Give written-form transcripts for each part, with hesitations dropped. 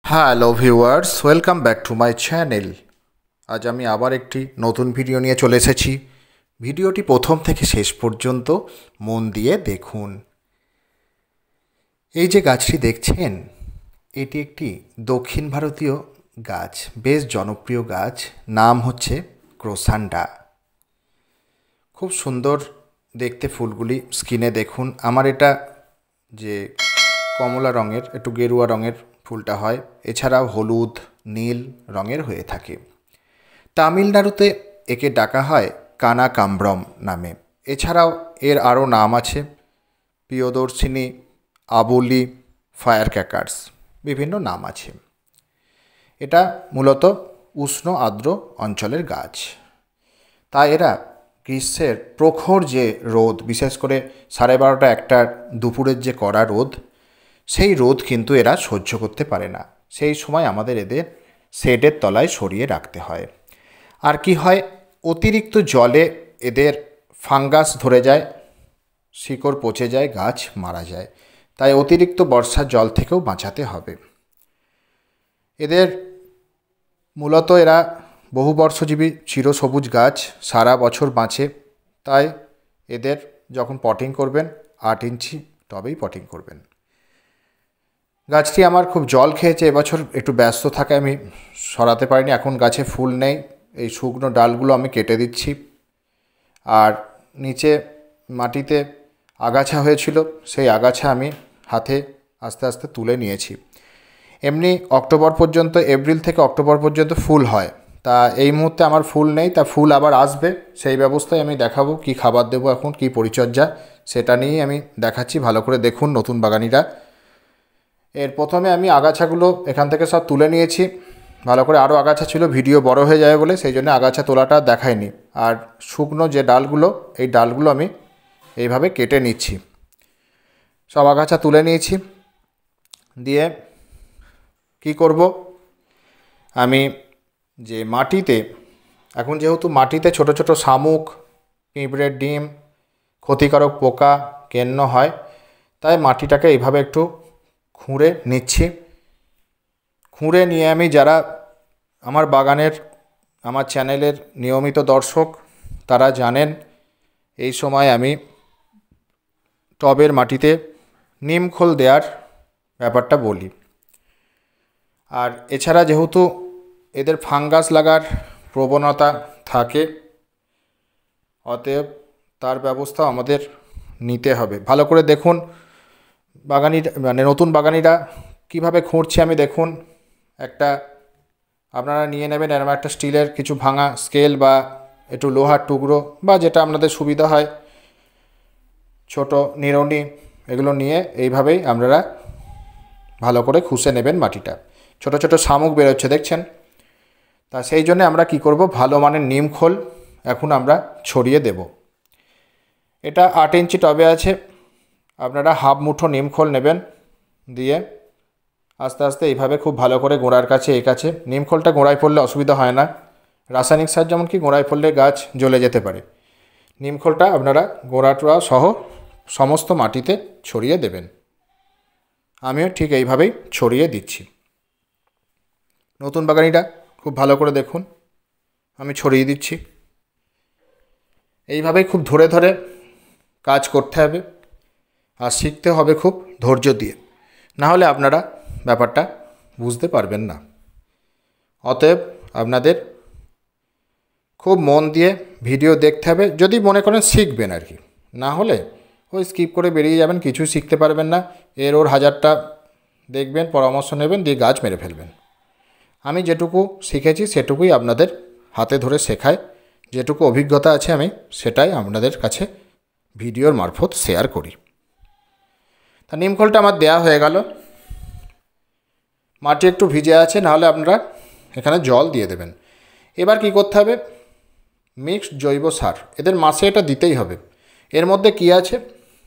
Hello viewers, welcome back to my channel. আজ আমি আবার একটি নতুন ভিডিও নিয়ে চলে এসেছি। ভিডিওটি প্রথম থেকে শেষ পর্যন্ত মন দিয়ে দেখুন। এই যে গাছটি দেখছেন, এটি একটি দক্ষিণ ভারতীয় গাছ, বেশ জনপ্রিয় গাছ। নাম হচ্ছে ক্রোসান্ডা। খুব সুন্দর দেখতে ফুলগুলি। স্কিনে দেখুন, আমার এটা যে কমলা রঙের, একটু গেরুয়া রঙের ফুলটা হয়, এছাড়াও হলুদ নীল রঙের হয়ে থাকে। তামিলনাড়ুতে একে ডাকা হয় কানাকাম্বরম নামে। এছাড়াও এর আরও নাম আছে প্রিয়দর্শিনী, আবলি, ফায়ার ক্র্যাকার্স, বিভিন্ন নাম আছে। এটা মূলত উষ্ণ আর্দ্র অঞ্চলের গাছ। তাই এরা গ্রীষ্মের প্রখর যে রোদ, বিশেষ করে 12:30 1টার দুপুরের যে কড়া রোদ, সেই রোদ কিন্তু এরা সহ্য করতে পারে না। সেই সময় আমাদের এদের শেডের তলায় সরিয়ে রাখতে হয়। আর কি হয়, অতিরিক্ত জলে এদের ফাঙ্গাস ধরে যায়, শিকড় পচে যায়, গাছ মারা যায়। তাই অতিরিক্ত বর্ষার জল থেকেও বাঁচাতে হবে এদের। মূলত এরা বহুবর্ষজীবী চিরসবুজ গাছ, সারা বছর বাঁচে। তাই এদের যখন পটিং করবেন 8 ইঞ্চি টবেই পটিং করবেন। গাছটি আমার খুব জল খেয়েছে এবছর, একটু ব্যস্ত থাকে আমি সরাতে পারিনি। এখন গাছে ফুল নেই, এই শুকনো ডালগুলো আমি কেটে দিচ্ছি। আর নিচে মাটিতে আগাছা হয়েছিল, সেই আগাছা আমি হাতে আস্তে আস্তে তুলে নিয়েছি। এমনি অক্টোবর পর্যন্ত, এপ্রিল থেকে অক্টোবর পর্যন্ত ফুল হয়। তা এই মুহূর্তে আমার ফুল নেই, তা ফুল আবার আসবে, সেই ব্যবস্থায় আমি দেখাবো কি খাবার দেবো, এখন কি পরিচর্যা, সেটা নিয়েই আমি দেখাচ্ছি। ভালো করে দেখুন নতুন বাগানিরা। এর প্রথমে আমি আগাছাগুলো এখান থেকে সব তুলে নিয়েছি। ভালো করে, আরও আগাছা ছিল, ভিডিও বড় হয়ে যাবে বলে সেই জন্য আগাছা তোলাটা দেখায়নি। আর শুকনো যে ডালগুলো, এই ডালগুলো আমি এইভাবে কেটে নিচ্ছি। সব আগাছা তুলে নিয়েছি। দিয়ে কি করব, আমি যে মাটিতে, এখন যেহেতু মাটিতে ছোট ছোট শামুক, পিঁপড়ের ডিম, ক্ষতিকারক পোকা কেন্ন হয়, তাই মাটিটাকে এইভাবে একটু খুঁড়ে নিচ্ছি। খুঁড়ে নিয়ে আমি, যারা আমার বাগানের, আমার চ্যানেলের নিয়মিত দর্শক, তারা জানেন এই সময় আমি টবের মাটিতে নিমখোল দেওয়ার ব্যাপারটা বলি। আর এছাড়া যেহেতু এদের ফাঙ্গাস লাগার প্রবণতা থাকে, অতএব তার ব্যবস্থা আমাদের নিতে হবে। ভালো করে দেখুন বাগানি, মানে নতুন বাগানিরা কিভাবে খুঁড়ছে আমি দেখুন। একটা আপনারা নিয়ে নেবেন এরকম একটা স্টিলের কিছু ভাঙা স্কেল বা একটু লোহার টুকরো, বা যেটা আপনাদের সুবিধা হয়, ছোট নিড়ুনি, এগুলো নিয়ে এইভাবেই আপনারা ভালো করে খুঁড়ে নেবেন মাটিটা। ছোট ছোট শামুক বেরোচ্ছে দেখছেন। তা সেই জন্য আমরা কি করব, ভালো মানের নিমখোল এখন আমরা ছড়িয়ে দেব। এটা 8 ইঞ্চি টবে আছে, আপনারা হাফ মুঠো নিমখোল নেবেন। দিয়ে আস্তে আস্তে এইভাবে খুব ভালো করে গোড়ার কাছে, এই কাছে, নিমখোলটা গোড়ায় পড়লে অসুবিধা হয় না। রাসায়নিক সার যেমন কি গোড়ায় পড়লে গাছ জ্বলে যেতে পারে, নিমখোলটা আপনারা গোড়াটোড়া সহ সমস্ত মাটিতে ছড়িয়ে দেবেন। আমিও ঠিক এইভাবেই ছড়িয়ে দিচ্ছি। নতুন বাগানিটা খুব ভালো করে দেখুন, আমি ছড়িয়ে দিচ্ছি। এইভাবেই খুব ধরে ধরে কাজ করতে হবে, আর শিখতে হবে খুব ধৈর্য দিয়ে, না হলে আপনারা ব্যাপারটা বুঝতে পারবেন না। অতএব আপনাদের খুব মন দিয়ে ভিডিও দেখতে হবে, যদি মনে করেন শিখবেন আর কি। না হলে ওই স্কিপ করে বেরিয়ে যাবেন, কিছুই শিখতে পারবেন না। এর ওর হাজারটা দেখবেন, পরামর্শ নেবেন, দিয়ে গাছ মেরে ফেলবেন। আমি যেটুকু শিখেছি সেটুকুই আপনাদের হাতে ধরে শেখাই, যেটুকু অভিজ্ঞতা আছে আমি সেটাই আপনাদের কাছে ভিডিওর মারফত শেয়ার করি। তা নিমখোলটা আমার দেয়া হয়ে গেল, মাটি একটু ভিজে আছে, নাহলে আপনারা এখানে জল দিয়ে দেবেন। এবার কি করতে হবে, মিক্সড জৈব সার এদের মাসে এটা দিতেই হবে। এর মধ্যে কি আছে,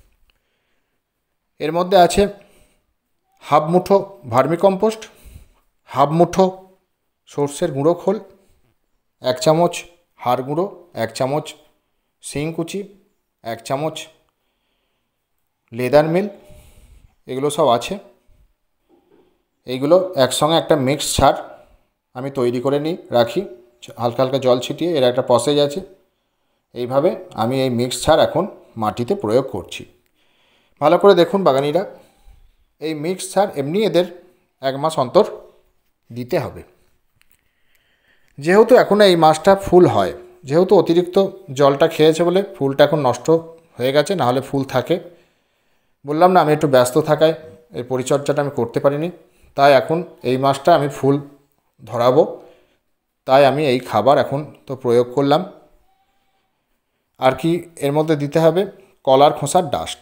এর মধ্যে আছে হাফ মুঠো ভার্মিকম্পোস্ট, হাফ মুঠো সর্ষের গুঁড়ো খোল, 1 চামচ হাড় গুঁড়ো, 1 চামচ শিংকুচি, 1 চামচ লেদার মিল, এগুলো সব আছে। এইগুলো একসঙ্গে একটা মিক্স সার আমি তৈরি করে নিই, রাখি হালকা হালকা জল ছিটিয়ে। এর একটা প্রসেস আছে। এইভাবে আমি এই মিক্স সার এখন মাটিতে প্রয়োগ করছি। ভালো করে দেখুন বাগানিরা, এই মিক্স সার এমনি এদের 1 মাস অন্তর দিতে হবে। যেহেতু এখন এই মাছটা ফুল হয়, যেহেতু অতিরিক্ত জলটা খেয়েছে বলে ফুলটা এখন নষ্ট হয়ে গেছে, নাহলে ফুল থাকে। বললাম না, আমি একটু ব্যস্ত থাকায় এই পরিচর্যাটা আমি করতে পারিনি। তাই এখন এই মাছটা আমি ফুল ধরাবো, তাই আমি এই খাবার এখন তো প্রয়োগ করলাম। আর কি এর মধ্যে দিতে হবে? কলার খোসার ডাস্ট।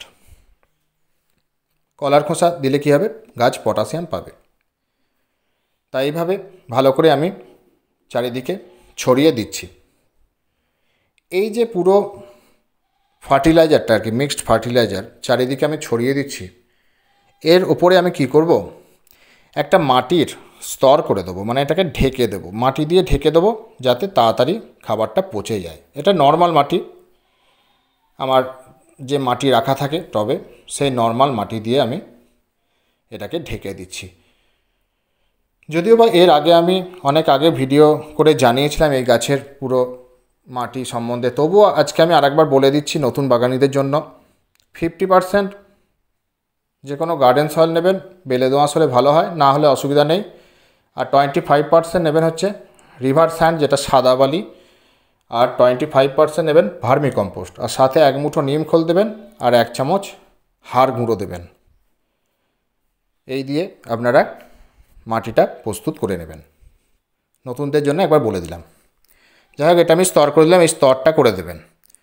কলার খোসা দিলে কী হবে? গাছ পটাশিয়াম পাবে। তাই এইভাবে ভালো করে আমি চারিদিকে ছড়িয়ে দিচ্ছি। এই যে পুরো ফার্টিলাইজারটা আর কি, মিক্সড ফার্টিলাইজার চারিদিকে আমি ছড়িয়ে দিচ্ছি। এর উপরে আমি কি করব? একটা মাটির স্তর করে দেবো, মানে এটাকে ঢেকে দেবো, মাটি দিয়ে ঢেকে দেবো যাতে তাড়াতাড়ি খাবারটা পচে যায়। এটা নর্মাল মাটি, আমার যে মাটি রাখা থাকে টবে, সেই নর্মাল মাটি দিয়ে আমি এটাকে ঢেকে দিচ্ছি। যদিও বা এর আগে আমি অনেক আগে ভিডিও করে জানিয়েছিলাম এই গাছের পুরো মাটি সম্বন্ধে, তবুও আজকে আমি আরেকবার বলে দিচ্ছি নতুন বাগানীদের জন্য। 50% যে কোনো গার্ডেন সয়েল নেবেন, বেলে দোআঁশ হলে ভালো হয়, না হলে অসুবিধা নেই। আর 25% নেবেন হচ্ছে রিভার স্যান্ড, যেটা সাদা বালি। আর 25% নেবেন ভার্মি কম্পোস্ট, আর সাথে 1 মুঠো নিম খোল দেবেন, আর 1 চামচ হাড় গুঁড়ো দেবেন। এই দিয়ে আপনারা মাটিটা প্রস্তুত করে নেবেন। নতুনদের জন্য একবার বলে দিলাম। যাই হোক, এটা আমি স্তর করে দিলাম, এই স্তরটা করে দেবেন।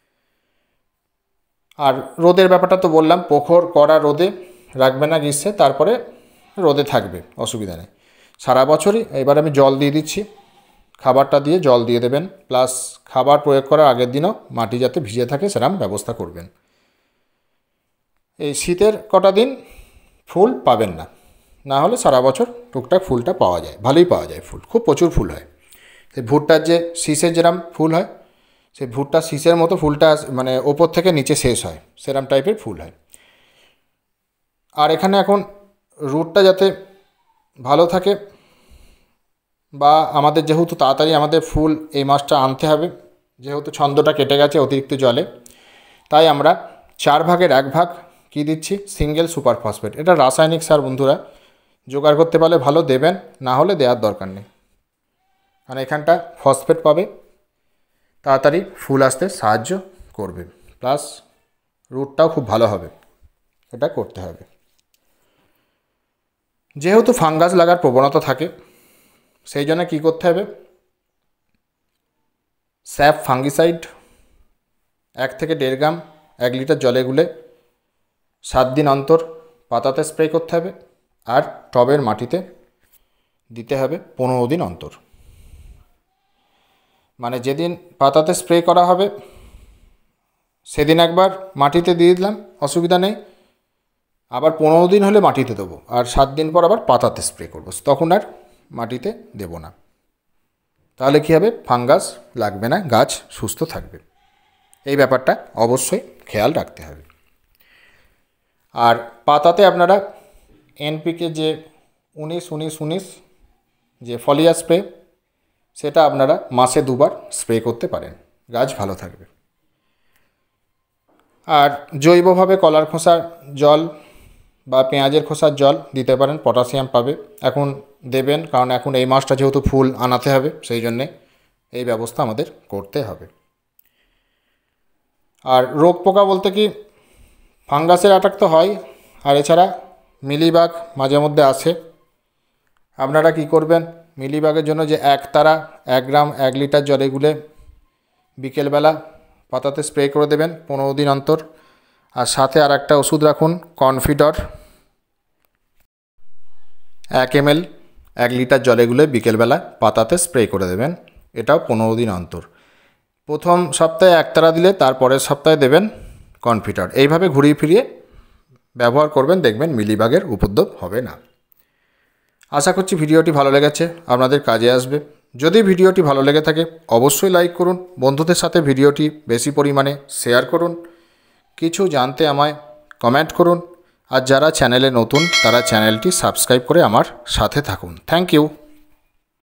আর রোদের ব্যাপারটা তো বললাম, পোখর করা রোদে রাখবে না গ্রীষ্মে, তারপরে রোদে থাকবে, অসুবিধা নেই সারা বছরই। এবার আমি জল দিয়ে দিচ্ছি, খাবারটা দিয়ে জল দিয়ে দেবেন, প্লাস খাবার প্রয়োগ করার আগের দিনও মাটি যাতে ভিজে থাকে সেরকম ব্যবস্থা করবেন। এই শীতের কটা দিন ফুল পাবেন না, না হলে সারা বছর টুকটাক ফুলটা পাওয়া যায়, ভালোই পাওয়া যায় ফুল, খুব প্রচুর ফুল হয়। সেই ভুট্টার যে শীষের যেরকম ফুল হয়, সেই ভুট্টার শীষের মতো ফুলটা মানে ওপর থেকে নিচে শেষ হয়, সেরকম টাইপের ফুল হয়। আর এখানে এখন রুটটা যাতে ভালো থাকে, বা আমাদের যেহেতু তাড়াতাড়ি আমাদের ফুল এই মাসটা আনতে হবে, যেহেতু ছন্দটা কেটে গেছে অতিরিক্ত জলে, তাই আমরা 4 ভাগের 1 ভাগ কী দিচ্ছি? Single super phosphate. এটা রাসায়নিক সার বন্ধুরা, জোগাড় করতে পারলে ভালো, দেবেন, না হলে দেওয়ার দরকার নেই। কারণ এখানটা ফসফেট পাবে, তাড়াতাড়ি ফুল আসতে সাহায্য করবে, প্লাস রুটটাও খুব ভালো হবে, এটা করতে হবে। যেহেতু ফাঙ্গাস লাগার প্রবণতা থাকে, সেই জন্য কী করতে হবে? স্যাপ ফাঙ্গিসাইড 1 থেকে 1.5 গ্রাম 1 লিটার জলে গুলে 7 দিন অন্তর পাতাতে স্প্রে করতে হবে, আর টবের মাটিতে দিতে হবে 15 দিন অন্তর। মানে যেদিন পাতাতে স্প্রে করা হবে সেদিন একবার মাটিতে দিয়ে দিলাম, অসুবিধা নেই। আবার 15 দিন হলে মাটিতে দেবো, আর 7 দিন পর আবার পাতাতে স্প্রে করব, তখন আর মাটিতে দেব না। তাহলে কী হবে? ফাঙ্গাস লাগবে না, গাছ সুস্থ থাকবে। এই ব্যাপারটা অবশ্যই খেয়াল রাখতে হবে। আর পাতাতে আপনারা এনপিকে যে 19-19-19 যে ফলিয়ার স্প্রে, সেটা আপনারা মাসে 2 বার স্প্রে করতে পারেন, গাছ ভালো থাকবে। আর জৈবভাবে কলার খোসার জল বা পেঁয়াজের খোসার জল দিতে পারেন, পটাশিয়াম পাবে। এখন দেবেন, কারণ এখন এই মাসটা যেহেতু ফুল আনাতে হবে, সেই জন্যে এই ব্যবস্থা আমাদের করতে হবে। আর রোগ পোকা বলতে কি, ফাঙ্গাসের অ্যাটাক তো হয়, আর এছাড়া মিলিবাগ মাঝে মধ্যে আসে। আপনারা কি করবেন? মিলিবাগের জন্য যে 1 তারা 1 গ্রাম 1 লিটার জলে গুলে বিকেলবেলা পাতাতে স্প্রে করে দেবেন 15 দিন অন্তর। আর সাথে আর একটা ওষুধ রাখুন, কনফিডর 1 ml 1 লিটার জলে গুলে বিকেলবেলা পাতাতে স্প্রে করে দেবেন, এটাও 15 দিন অন্তর। প্রথম সপ্তাহে 1 তারা দিলে তারপরের সপ্তাহে দেবেন কনফিডর। এইভাবে ঘুরিয়ে ফিরিয়ে ব্যবহার করবেন, দেখবেন মিলিবাগের উপদ্রব হবে না। আশা করছি ভিডিওটি ভালো লেগেছে, আপনাদের কাজে আসবে। যদি ভিডিওটি ভালো লেগে থাকে অবশ্যই লাইক করুন, বন্ধুদের সাথে ভিডিওটি বেশি পরিমাণে শেয়ার করুন, কিছু জানতে আমায় কমেন্ট করুন, আর যারা চ্যানেলে নতুন তারা চ্যানেলটি সাবস্ক্রাইব করে আমার সাথে থাকুন। Thank you.